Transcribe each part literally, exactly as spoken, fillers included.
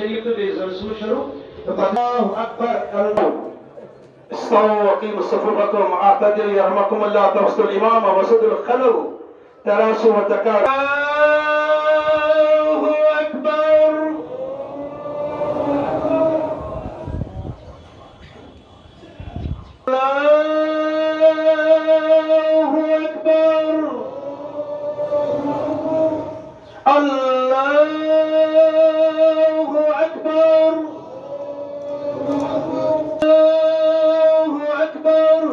الشريف لزرسو شروع الله أكبر. استووا وقيموا صفوفكم اعتدلوا يرحمكم الله. توسطوا الإمام وسدوا الخلل تراسوا وتكاروا. الله أكبر. الله أكبر. الله أكبر.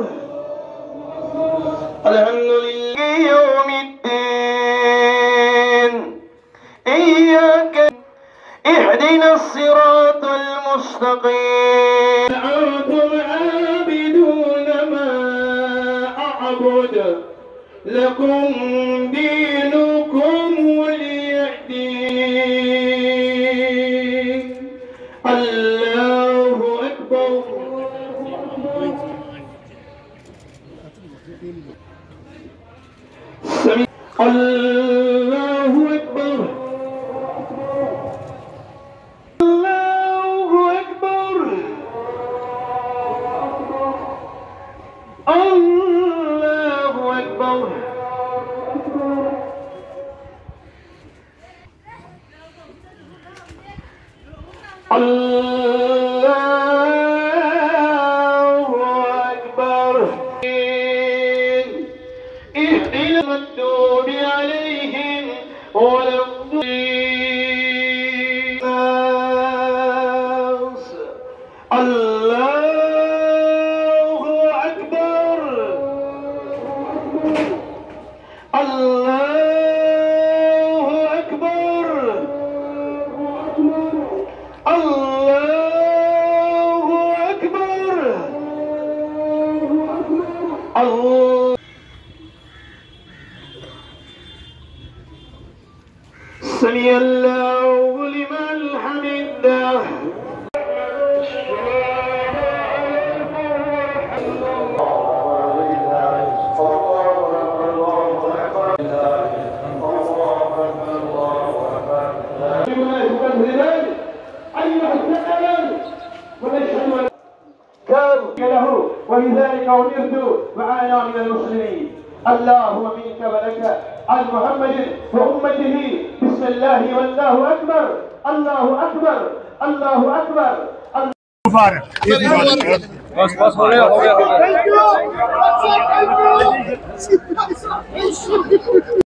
الحمد لله يوم الدين. إياك اهدنا الصراط المستقيم. أنتم عابدون ما أعبد لكم دينكم ولي دين. الله أكبر. الله أكبر. الله أكبر. الله أكبر. الله أكبر. اهدنا المغضوب عليهم ولا الضالين. الله أكبر. الله أكبر. الله أكبر. الله سمع الله لمن حمده. له ولذلك أمرت وأنا من المسلمين. اللهم منك ولك عن محمد وأمته. بسم الله والله أكبر. الله أكبر. الله أكبر. बस बस हो गया हो गया